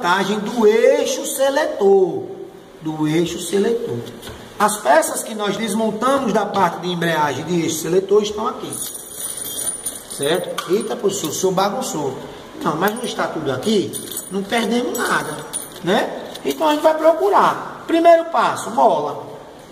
montagem do eixo seletor. As peças que nós desmontamos da parte de embreagem de eixo seletor estão aqui. Certo? Eita, professor, o senhor bagunçou. Não, mas não está tudo aqui, não perdemos nada, né? Então a gente vai procurar. Primeiro passo, mola.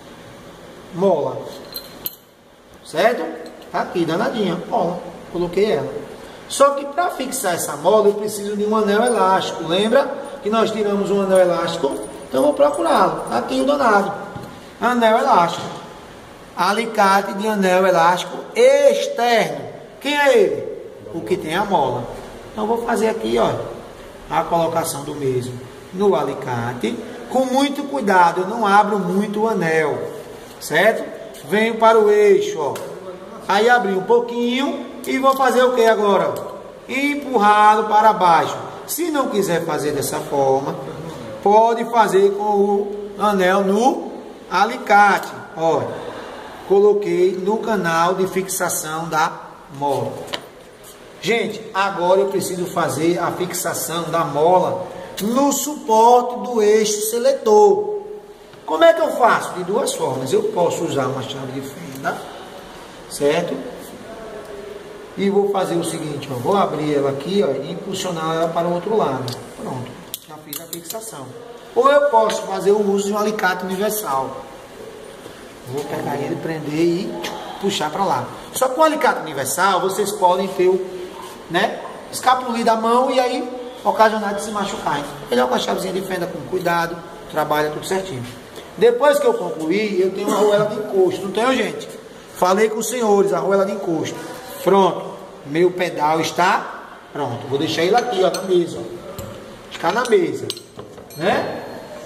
Certo? Tá aqui, danadinha, mola. Coloquei ela. Só que para fixar essa mola eu preciso de um anel elástico. Lembra que nós tiramos um anel elástico? Então eu vou procurá-lo. Tá aqui o danado. Anel elástico. Alicate de anel elástico externo. Quem é ele? O que tem a mola. Então eu vou fazer aqui, ó, a colocação do mesmo no alicate. Com muito cuidado, eu não abro muito o anel. Certo? Venho para o eixo, ó. Aí abri um pouquinho e vou fazer o que agora? Empurrá-lo para baixo. Se não quiser fazer dessa forma, pode fazer com o anel no alicate. Olha, coloquei no canal de fixação da mola. Gente, agora eu preciso fazer a fixação da mola no suporte do eixo seletor. Como é que eu faço? De duas formas. Eu posso usar uma chave de fenda, certo? E vou fazer o seguinte, ó, vou abrir ela aqui, ó, e impulsionar ela para o outro lado. Pronto, já fiz a fixação. Ou eu posso fazer o uso de um alicate universal. Vou pegar ele, prender e puxar para lá. Só que com o alicate universal, vocês podem ter o, né, escapulir da mão e aí ocasionar de se machucar. Melhor com a chavezinha de fenda, com cuidado, trabalha tudo certinho. Depois que eu concluir, eu tenho uma arruela de encosto, não tenho, gente? Falei com os senhores, a arruela de encosto. Pronto, meu pedal está pronto. Vou deixar ele aqui, ó, na mesa. Ó. Está na mesa, né?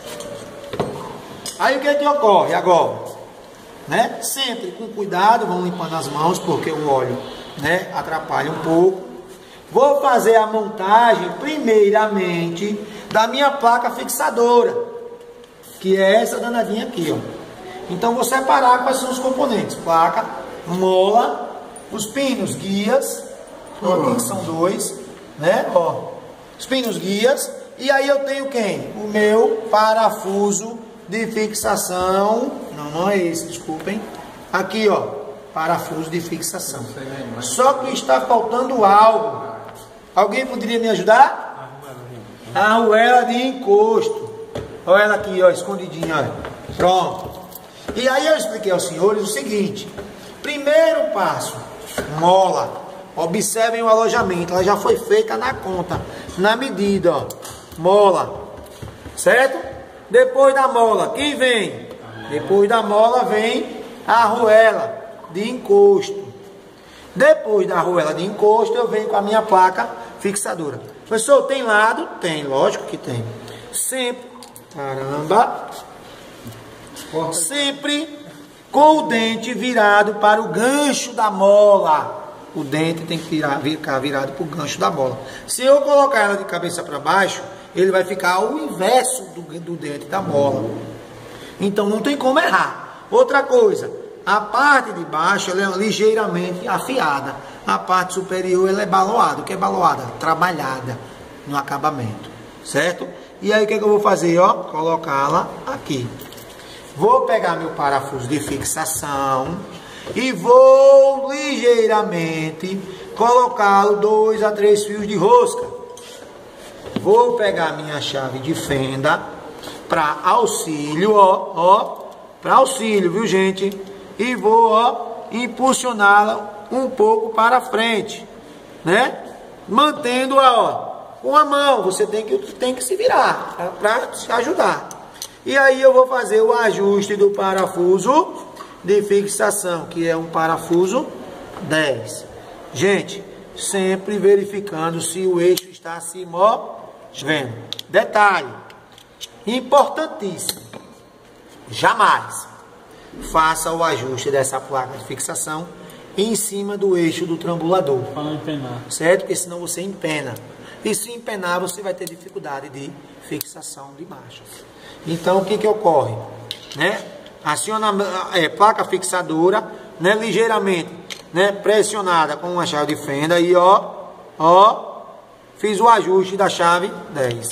Aí o que é que ocorre agora? Né? Sempre com cuidado, vamos limpando as mãos, porque o óleo, né, atrapalha um pouco. Vou fazer a montagem, primeiramente, da minha placa fixadora, que é essa danadinha aqui, ó. Então vou separar quais são os componentes: placa, mola, os pinos guias, aqui que são dois, né? Ó, os pinos guias. E aí eu tenho quem? O meu parafuso de fixação. Não é esse, desculpem. Aqui, ó, parafuso de fixação. Só que está faltando algo. Alguém poderia me ajudar? A arruela de encosto. Olha ela aqui, ó, escondidinha, ó. Pronto. E aí eu expliquei aos senhores o seguinte: primeiro passo, mola. Observem o alojamento, ela já foi feita na conta, na medida, ó. Mola, certo? Depois da mola, quem vem? Depois da mola vem a arruela de encosto. Depois da arruela de encosto, eu venho com a minha placa fixadora. Professor, tem lado? Tem, lógico que tem. Sempre, caramba, sempre com o dente virado para o gancho da mola. O dente tem que ficar virado para o gancho da mola. Se eu colocar ela de cabeça para baixo, ele vai ficar ao inverso do dente da mola. Então não tem como errar. Outra coisa, a parte de baixo ela é ligeiramente afiada. A parte superior ela é baloada. O que é baloada? Trabalhada no acabamento. Certo? E aí o que é que eu vou fazer? Ó, colocá-la aqui. Vou pegar meu parafuso de fixação e vou ligeiramente colocá-lo 2 a 3 fios de rosca. Vou pegar minha chave de fenda para auxílio, ó, para auxílio, viu, gente? E vou, ó, impulsioná-la um pouco para frente, né? Mantendo-a, ó, com a mão. Você tem que se virar para te ajudar. E aí eu vou fazer o ajuste do parafuso de fixação, que é um parafuso 10. Gente, sempre verificando se o eixo está se movendo. Detalhe importantíssimo: jamais faça o ajuste dessa placa de fixação em cima do eixo do trambulador, para não empenar, certo? Porque senão você empena, e se empenar você vai ter dificuldade de fixação de marchas. Então o que que ocorre, né? Aciona a placa fixadora, né, ligeiramente, né, pressionada com uma chave de fenda e ó, fiz o ajuste da chave 10.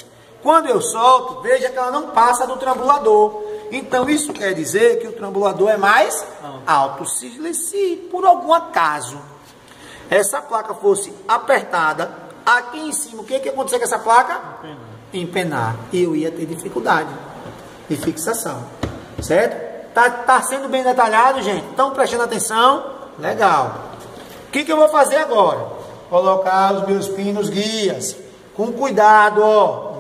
Quando eu solto, veja que ela não passa do trambulador. Então isso quer dizer que o trambulador é mais alto. Se por algum acaso essa placa fosse apertada, aqui em cima, o que ia acontecer com essa placa? Empenar. E eu ia ter dificuldade de fixação. Certo? Tá sendo bem detalhado, gente? Estão prestando atenção? Legal. O que eu vou fazer agora? Colocar os meus pinos guias. Com cuidado, ó.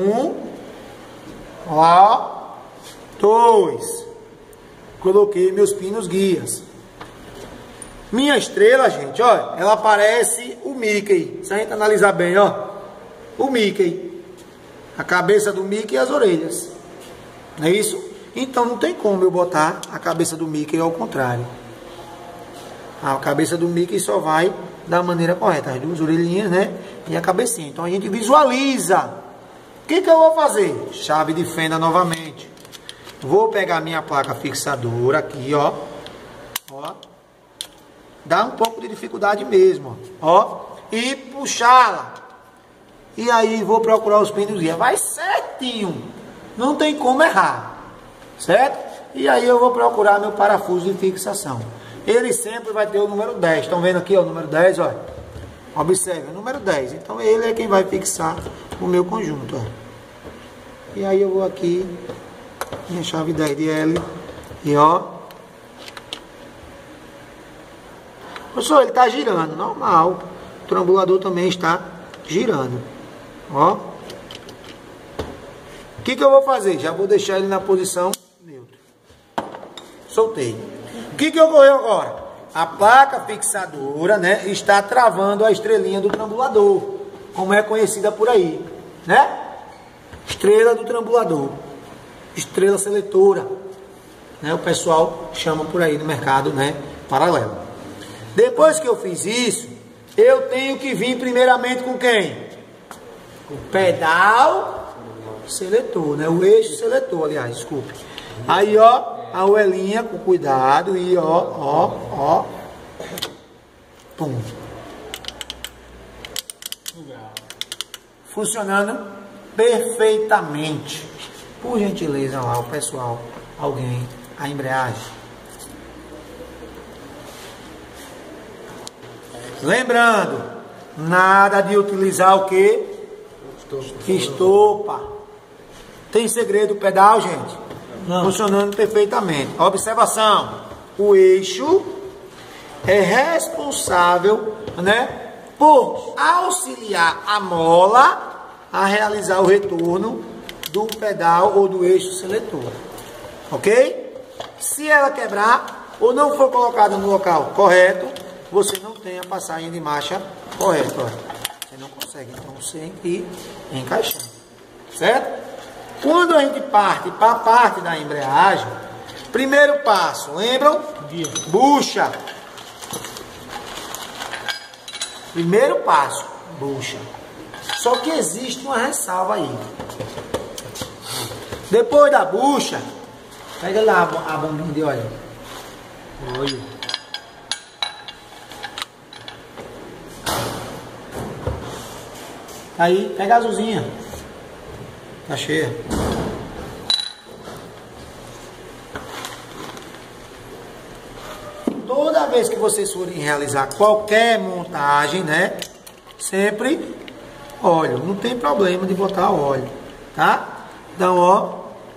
2. Coloquei meus pinos guias. Minha estrela, gente, ó, ela parece o Mickey. Se a gente analisar bem, ó, o Mickey. A cabeça do Mickey e as orelhas. Não é isso? Então não tem como eu botar a cabeça do Mickey ao contrário. A cabeça do Mickey só vai da maneira correta. As duas orelhinhas, né? E a cabecinha. Então a gente visualiza. O que eu vou fazer? Chave de fenda novamente. Vou pegar minha placa fixadora aqui, ó. Ó. Dá um pouco de dificuldade mesmo, ó. E puxá-la. E aí vou procurar os pinos guia. Vai certinho. Não tem como errar. Certo? E aí eu vou procurar meu parafuso de fixação. Ele sempre vai ter o número 10. Estão vendo aqui, ó, o número 10, ó. Observe, o número 10. Então ele é quem vai fixar o meu conjunto, ó. E aí eu vou aqui, minha chave 10 de L, e ó. Professor, ele está girando, normal. O trambulador também está girando, ó. O que eu vou fazer? Já vou deixar ele na posição neutra. Soltei. O que ocorreu agora? A placa fixadora, né, está travando a estrelinha do trambulador, como é conhecida por aí, né? Estrela do trambulador, estrela seletora, né? O pessoal chama por aí no mercado, né, paralelo. Depois que eu fiz isso, eu tenho que vir primeiramente com quem? O pedal seletor, né? O eixo seletor, aliás, desculpe. Aí, ó, a oelinha com cuidado e ó. Pum. Funcionando perfeitamente. Por gentileza lá, o pessoal, alguém, a embreagem. Lembrando, nada de utilizar o que? Estopa. Tem segredo o pedal, gente? Não. Funcionando perfeitamente. Observação: o eixo é responsável, né, por auxiliar a mola a realizar o retorno do pedal ou do eixo seletor. Ok? Se ela quebrar ou não for colocada no local correto, você não tem a passagem de marcha correta. Você não consegue. Então você tem que ir encaixando. Certo? Quando a gente parte para a parte da embreagem, primeiro passo, lembram? Bucha. Primeiro passo, bucha. Só que existe uma ressalva aí. Depois da bucha, pega lá a bombinha de óleo. Olha. Aí, pega a azulzinha. Tá cheia. Toda vez que vocês forem realizar qualquer montagem, né? Sempre óleo. Não tem problema de botar óleo, tá? Então, ó.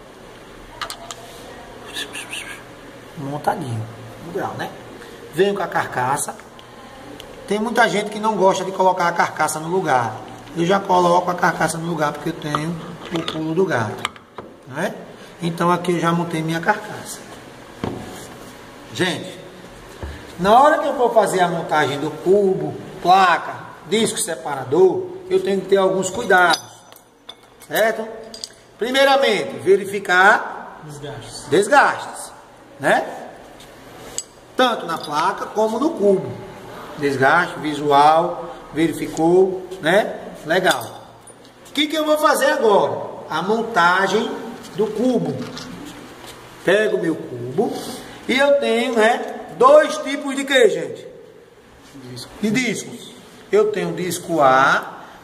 Montadinho. No grau, né? Venho com a carcaça. Tem muita gente que não gosta de colocar a carcaça no lugar. Eu já coloco a carcaça no lugar porque eu tenho o pulo do gato, né? Então aqui eu já montei minha carcaça. Gente, na hora que eu for fazer a montagem do cubo, placa, disco separador, eu tenho que ter alguns cuidados, certo? Primeiramente, verificar desgastes, né? Tanto na placa como no cubo. Desgaste visual, verificou, né? Legal. O que eu vou fazer agora? A montagem do cubo. Pego o meu cubo e eu tenho, né, dois tipos de que, gente? De discos. Eu tenho disco A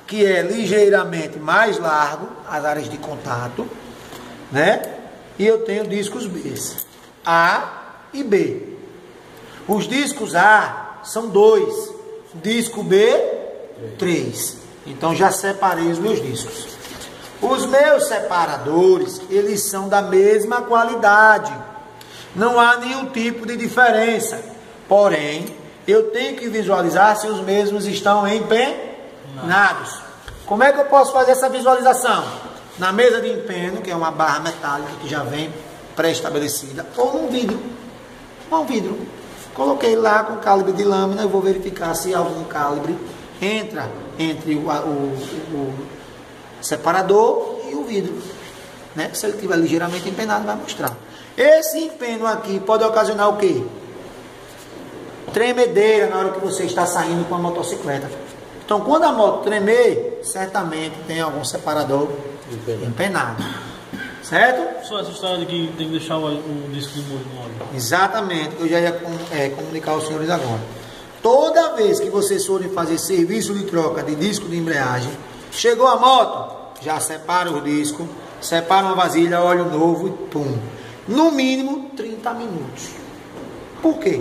que é ligeiramente mais largo, as áreas de contato, né? E eu tenho discos B, A e B. Os discos A são 2, disco B, 3. Então já separei os meus discos. Os meus separadores, eles são da mesma qualidade. Não há nenhum tipo de diferença. Porém, eu tenho que visualizar se os mesmos estão empenhados. Como é que eu posso fazer essa visualização? Na mesa de empeno, que é uma barra metálica que já vem pré-estabelecida, ou num vidro. Um vidro. Coloquei lá com calibre de lâmina, eu vou verificar se algum calibre entra entre o separador e o vidro, né? Se ele estiver ligeiramente empenado, vai mostrar. Esse empeno aqui pode ocasionar o quê? Tremedeira na hora que você está saindo com a motocicleta. Então, quando a moto tremer, certamente tem algum separador empenado. Certo? Só essa história de que tem que deixar o disco de molho no óleo. Exatamente, eu já ia comunicar aos senhores agora. Toda vez que vocês forem fazer serviço de troca de disco de embreagem, chegou a moto, já separa o disco, separa uma vasilha, óleo novo e pum. No mínimo 30 minutos. Por quê?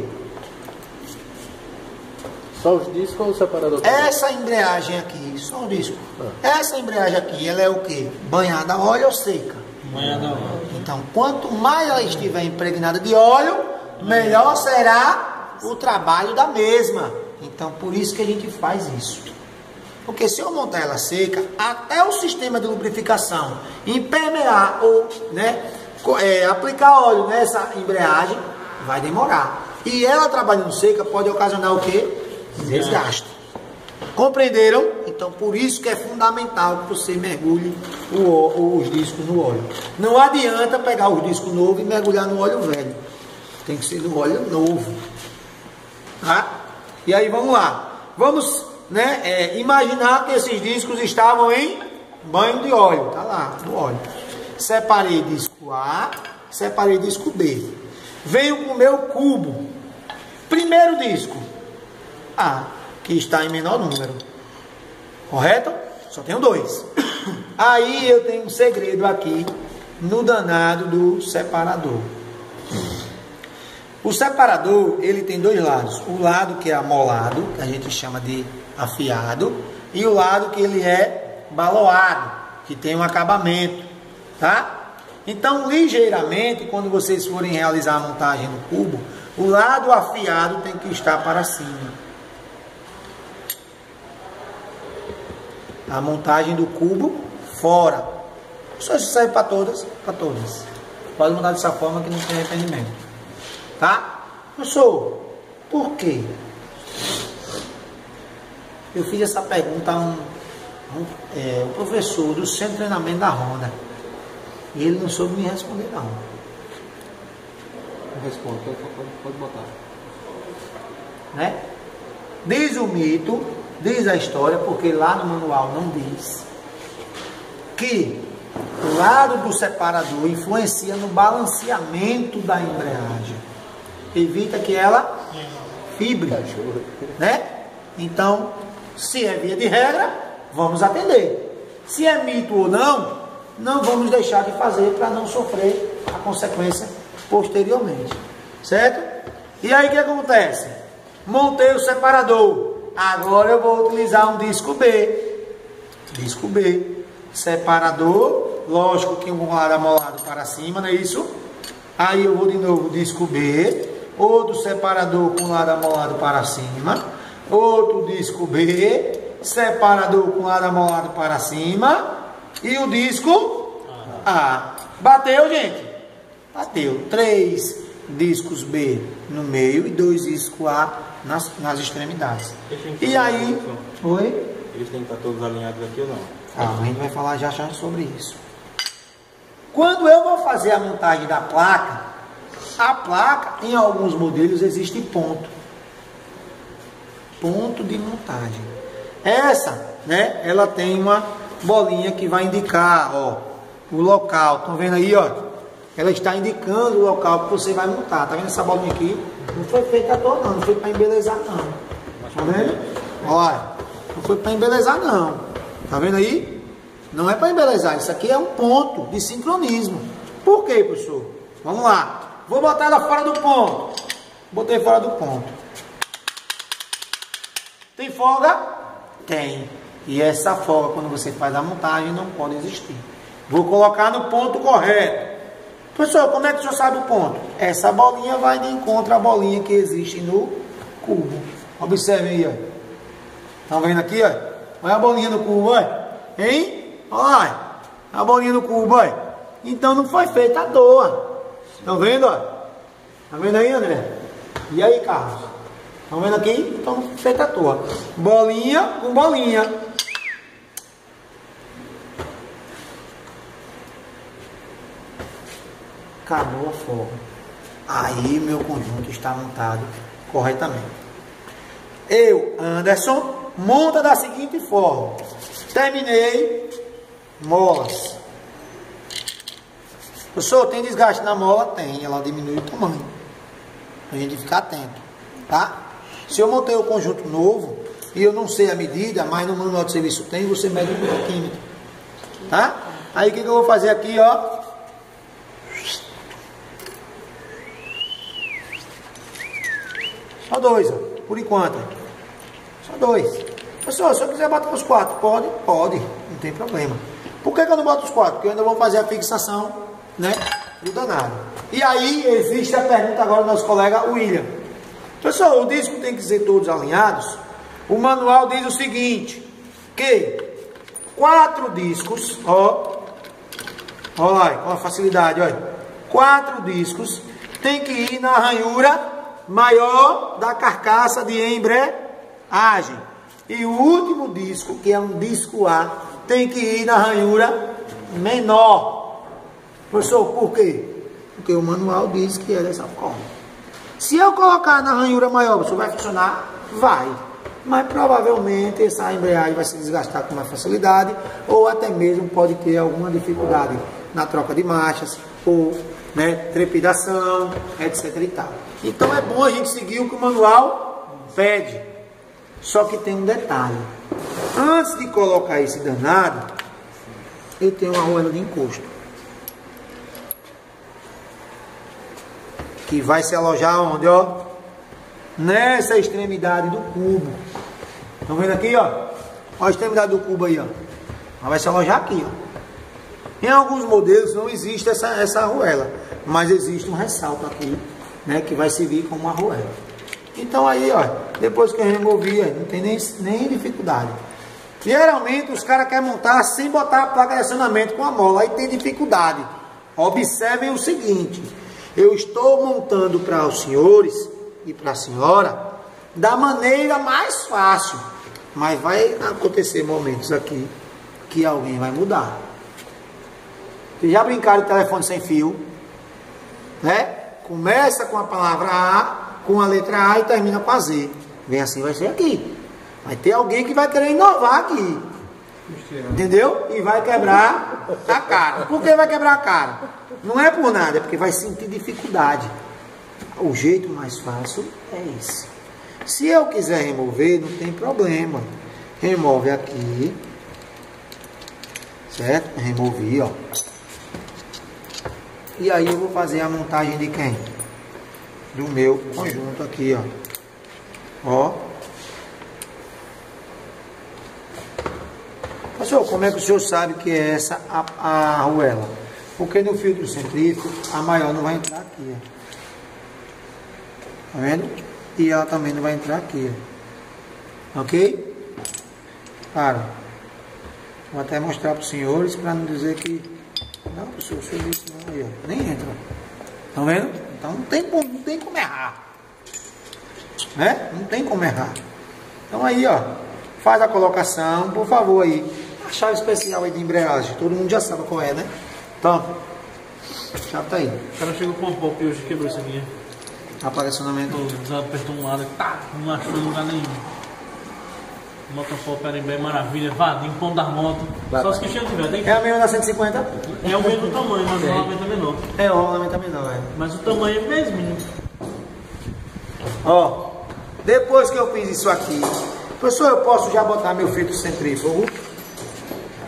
Só os discos ou o separador? Essa embreagem aqui, só o disco. Essa embreagem aqui, ela é o quê? Banhada a óleo ou seca? Banhada a óleo. Então, quanto mais ela estiver impregnada de óleo, melhor será o trabalho da mesma. Então, por isso que a gente faz isso. Porque se eu montar ela seca, até o sistema de lubrificação impermear ou, né, aplicar óleo nessa embreagem, vai demorar. E ela trabalhando seca pode ocasionar o quê? Desgaste. Compreenderam? Então, por isso que é fundamental que você mergulhe os discos no óleo. Não adianta pegar os discos novos e mergulhar no óleo velho. Tem que ser no óleo novo. Tá? E aí, vamos lá. Vamos, né, imaginar que esses discos estavam em banho de óleo. Tá lá, no óleo. Separei disco A, separei disco B. Venho com o meu cubo. Primeiro disco A, que está em menor número. Correto? Só tenho 2. Aí eu tenho um segredo aqui no danado do separador. O separador, ele tem 2 lados. O lado que é amolado, que a gente chama de afiado, e o lado que ele é baloado, que tem um acabamento, tá? Então, ligeiramente, quando vocês forem realizar a montagem do cubo, o lado afiado tem que estar para cima. A montagem do cubo fora. Só isso serve para todas, para todas. Pode montar dessa forma que não tem arrependimento. Tá? Professor, por quê? Eu fiz essa pergunta a um professor do centro de treinamento da Honda. E ele não soube me responder, não. Responde, pode botar. Né? Diz o mito, diz a história, porque lá no manual não diz, que o lado do separador influencia no balanceamento da embreagem. Evita que ela fibre, né? Então, se é via de regra, vamos atender. Se é mito ou não, não vamos deixar de fazer para não sofrer a consequência posteriormente. Certo? E aí o que acontece? Montei o separador. Agora eu vou utilizar um disco B. Disco B. Separador. Lógico que um lado amolado para cima, não é isso? Aí eu vou de novo disco B. Outro separador com lado amolado para cima. Outro disco B. Separador com lado amolado para cima. E o disco A. Bateu, gente? Bateu. 3 discos B no meio e 2 discos A nas extremidades. E aí... Oi? Eles têm que estar todos alinhados aqui ou não? A gente vai falar já sobre isso. Quando eu vou fazer a montagem da placa, a placa, em alguns modelos, existe ponto. Ponto de montagem. Essa, né, ela tem uma bolinha que vai indicar, ó, o local. Estão vendo aí, ó? Ela está indicando o local que você vai montar. Tá vendo essa bolinha aqui? Não foi feita à toa, não. Não foi para embelezar, não. Tá vendo? Olha, não foi para embelezar, não. Tá vendo aí? Não é para embelezar, isso aqui é um ponto de sincronismo. Por quê, professor? Vamos lá. Vou botar ela fora do ponto. Botei fora do ponto. Tem folga? Tem. E essa folga, quando você faz a montagem, não pode existir. Vou colocar no ponto correto. Professor, como é que o senhor sabe o ponto? Essa bolinha vai de encontro à bolinha que existe no cubo. Observe aí, ó. Estão vendo aqui, ó? Olha a bolinha no cubo, ó. Hein? Olha a bolinha no cubo, ó. Então não foi feita à toa. Estão vendo, ó? Tá vendo aí, André? E aí, Carlos? Estão vendo aqui? Então não foi feita à toa. Bolinha com bolinha. Acabou a folga. Aí meu conjunto está montado corretamente. Eu, Anderson, monta da seguinte forma. Terminei. Molas. Professor, tem desgaste na mola? Tem. Ela diminui o tamanho. Pra gente ficar atento. Tá? Se eu montei o conjunto novo e eu não sei a medida, mas no manual de serviço tem, você mede o milímetro. Tá? Aí o que eu vou fazer aqui, ó? Só 2, ó, por enquanto. Só 2. Pessoal, se eu quiser botar os 4, pode? Pode, não tem problema. Por que eu não boto os 4? Porque eu ainda vou fazer a fixação, né, do danado. E aí existe a pergunta agora do nosso colega William. Pessoal, o disco tem que ser todos alinhados. O manual diz o seguinte, que 4 discos, ó lá, com a facilidade, olha. 4 discos tem que ir na ranhura maior da carcaça de embreagem. E o último disco, que é um disco A, tem que ir na ranhura menor. Professor, por quê? Porque o manual diz que é dessa forma. Se eu colocar na ranhura maior, professor, vai funcionar? Vai. Mas provavelmente essa embreagem vai se desgastar com mais facilidade, ou até mesmo pode ter alguma dificuldade na troca de marchas, ou, né, trepidação, etc e tal. Então é bom a gente seguir o que o manual pede. Só que tem um detalhe. Antes de colocar esse danado, eu tenho uma arruela de encosto. Que vai se alojar onde, ó? Nessa extremidade do cubo. Estão vendo aqui, ó? Ó a extremidade do cubo aí, ó. Ela vai se alojar aqui, ó. Em alguns modelos não existe essa arruela. Mas existe um ressalto aqui, né, que vai servir como uma arruela. Então aí, ó, depois que eu removi, não tem nem dificuldade. Geralmente os caras querem montar sem botar a placa de acionamento com a mola, aí tem dificuldade. Observem o seguinte, eu estou montando para os senhores e para a senhora da maneira mais fácil, mas vai acontecer momentos aqui que alguém vai mudar. Vocês já brincaram de telefone sem fio, né? Começa com a palavra A, com a letra A e termina com a Z. Bem assim vai ser aqui. Vai ter alguém que vai querer inovar aqui. Entendeu? E vai quebrar a cara. Por que vai quebrar a cara? Não é por nada, é porque vai sentir dificuldade. O jeito mais fácil é esse. Se eu quiser remover, não tem problema. Remove aqui. Certo? Removi, ó. E aí eu vou fazer a montagem de quem? Do meu conjunto aqui, ó. Ó. Professor, como é que o senhor sabe que é essa a arruela? Porque no filtro centrífugo a maior não vai entrar aqui, ó. Tá vendo? E ela também não vai entrar aqui, ó. Ok? Para. Vou até mostrar para os senhores para não dizer que... Não, professor, o serviço não, aí, ó. Nem entra. Estão vendo? Então não tem como errar. Né? Não tem como errar. Então aí, ó. Faz a colocação, por favor aí. A chave especial aí de embreagem. Todo mundo já sabe qual é, né? Então, a chave tá aí. O cara chegou com uma pop e hoje quebrou isso aqui. Apagamento. Apertou um lado, tá, não achou em lugar nenhum. Motopop era bem maravilha, vadinho, pão da moto. Só os que tinham tiver. Tem... É a mesma da 150? É o mesmo tamanho, mas o rolamento é menor. É, o rolamento é menor, é. Mas o tamanho é mesmo. Ó, depois que eu fiz isso aqui, professor, eu posso já botar meu filtro centrífugo?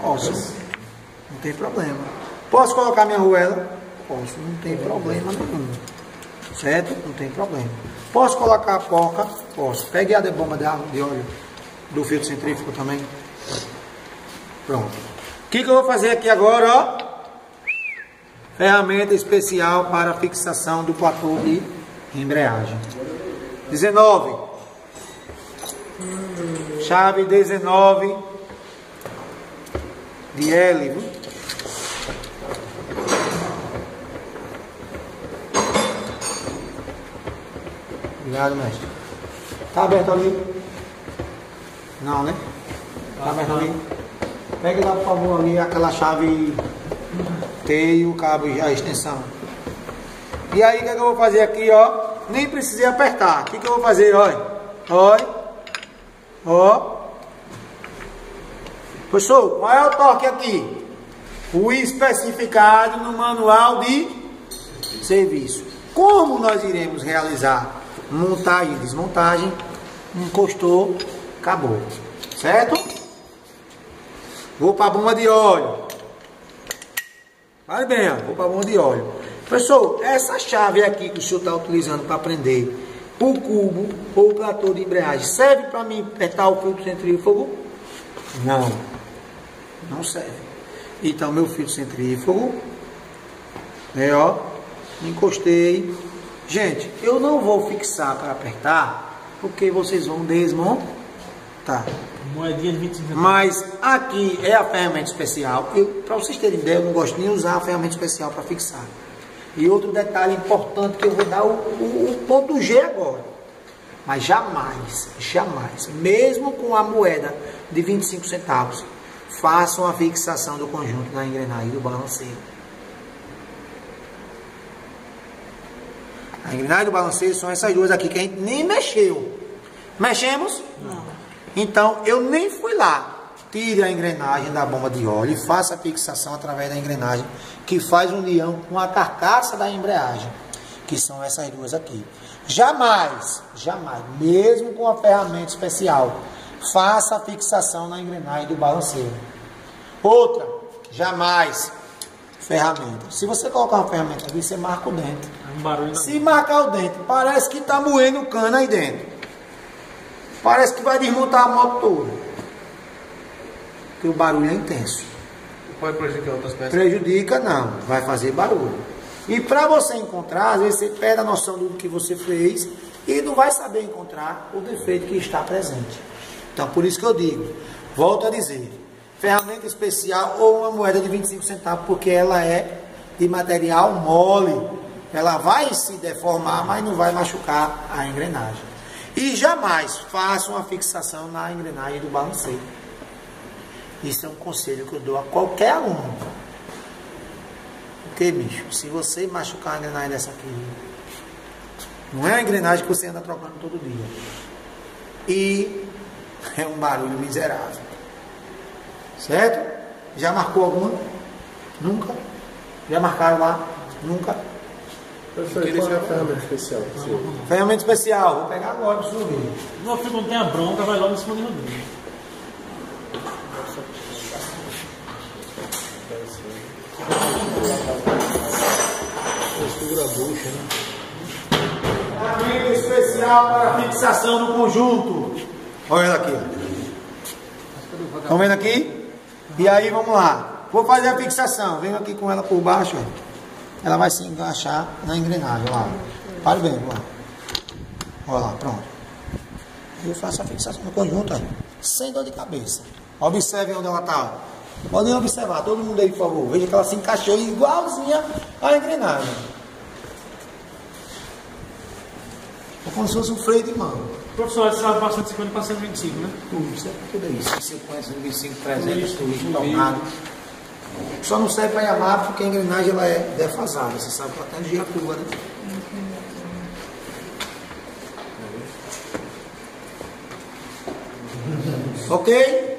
Posso. Não tem problema. Posso colocar minha arruela? Posso. Não tem problema nenhum. Certo? Não tem problema. Posso colocar a porca? Posso. Pegue a bomba de óleo do filtro centrífugo também. Pronto. O que eu vou fazer aqui agora, ó? Ferramenta especial para fixação do platô de embreagem. 19. Chave 19 de L. Viu? Obrigado, mestre. Tá aberto ali? Não, né? Tá aberto ali? Pegue lá, por favor, ali aquela chave T e o cabo e a extensão. E aí, o que, é que eu vou fazer aqui, ó? Nem precisei apertar. O que, que eu vou fazer, olha? Olha. Ó. Professor, qual é o torque aqui? O especificado no manual de serviço. Como nós iremos realizar montagem e desmontagem? Encostou, acabou. Certo? Vou para a bomba de óleo. Olha bem, ó. Vou para a bomba de óleo. Professor, essa chave aqui que o senhor está utilizando para prender o cubo ou o platô de embreagem serve para mim apertar o filtro centrífugo? Não. Não serve. Então, meu filtro centrífugo, né, ó, encostei. Gente, eu não vou fixar para apertar, porque vocês vão desmontar. Moedinha de 25 centavos. Mas aqui é a ferramenta especial. Para vocês terem ideia, eu não gosto nem de usar a ferramenta especial para fixar. E outro detalhe importante que eu vou dar o ponto G agora. Mas jamais, jamais, mesmo com a moeda de 25 centavos, façam a fixação do conjunto da engrenagem do balanceiro. A engrenagem do balanceiro são essas duas aqui que a gente nem mexeu. Mexemos? Não. Então eu nem fui lá. Tire a engrenagem da bomba de óleo e faça a fixação através da engrenagem que faz união com a carcaça da embreagem, que são essas duas aqui. Jamais, jamais, mesmo com a ferramenta especial, faça a fixação na engrenagem do balanceiro. Outra, jamais, ferramenta. Se você colocar uma ferramenta aqui, você marca o dente. É um barulho. Se marcar o dente, parece que está moendo o cano aí dentro. Parece que vai desmontar a moto toda. Porque o barulho é intenso. Pode prejudicar outras peças? Prejudica, não. Vai fazer barulho. E para você encontrar, às vezes você perde a noção do que você fez e não vai saber encontrar o defeito que está presente. Então, por isso que eu digo, volto a dizer, ferramenta especial ou uma moeda de 25 centavos, porque ela é de material mole. Ela vai se deformar, mas não vai machucar a engrenagem. E jamais faça uma fixação na engrenagem do balanceiro. Isso é um conselho que eu dou a qualquer aluno. Porque, bicho, se você machucar a engrenagem dessa aqui, não é uma engrenagem que você anda trocando todo dia. E é um barulho miserável. Certo? Já marcou alguma? Nunca? Já marcaram lá? Nunca? Professor, qual é a ferramenta especial? Ferramenta especial. Vou pegar agora para o senhor ver. Meu filho, quando tem a bronca, vai logo em cima de Rodrigo. Ferramenta especial para fixação do conjunto. Olha ela aqui. Estão vendo aqui? E aí vamos lá. Vou fazer a fixação. Venho aqui com ela por baixo. Ela vai se encaixar na engrenagem. Lá. Pare bem. Lá. Olha lá, pronto. Eu faço a fixação do conjunto aí, sem dor de cabeça. Observem onde ela está. Podem observar, todo mundo aí, por favor. Veja que ela se encaixou igualzinha à engrenagem. É como se fosse um freio de mão. Professor, essa sala passa de 50 para 125, né? Tudo isso. 50, 125, 300, tudo tornado. Só não serve para Yamaha porque a engrenagem ela é defasada. Você sabe que ela tem gira curva, né? Ok?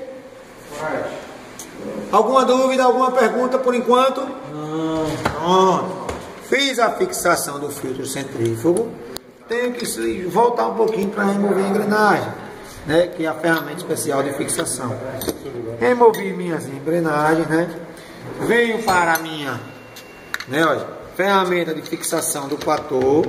Alguma dúvida, alguma pergunta por enquanto? Não. Pronto. Fiz a fixação do filtro centrífugo. Tenho que voltar um pouquinho para remover a engrenagem. né, que é a ferramenta especial de fixação. Removi minhas engrenagens, né? Venho para a minha, né, olha, ferramenta de fixação do platô.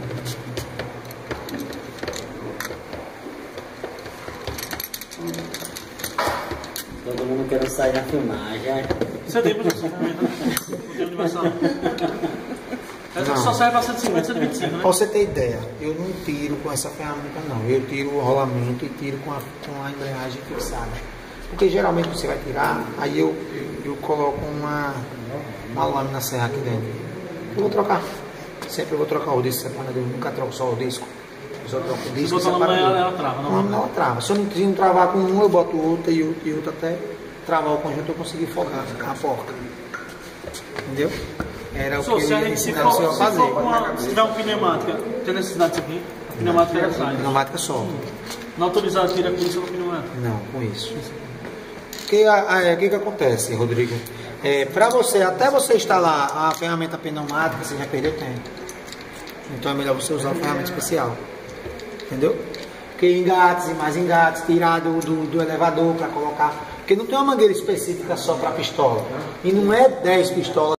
Todo mundo quer sair na filmagem. Você tem para você universal. Essa só serve para 150, 125, né? Pra você ter ideia, eu não tiro com essa ferramenta não. Eu tiro o rolamento e tiro com a embreagem fixada. Porque geralmente você vai tirar, aí eu coloco uma lâmina serra aqui dentro. Eu vou trocar. Sempre eu vou trocar o disco separador. Eu nunca troco só o disco. Eu só troco o disco separador. Ela trava, não? Ela trava. Se eu não travar com um, eu boto outro e outro até travar o conjunto eu conseguir folgar a porca. Entendeu? Era o que eu ia ensinar você a fazer. Se tiver uma pneumática, tem necessidade disso aqui? A pneumática já sai. Pneumática solta. Não autorizado tira com isso ou pneumática? Não, com isso. O que acontece, Rodrigo? Para você, até você instalar a ferramenta pneumática, você já perdeu tempo. Então é melhor você usar a ferramenta especial. Entendeu? Porque engates e mais engates, tirar do elevador para colocar. Porque não tem uma mangueira específica só para pistola. E não é 10 pistolas.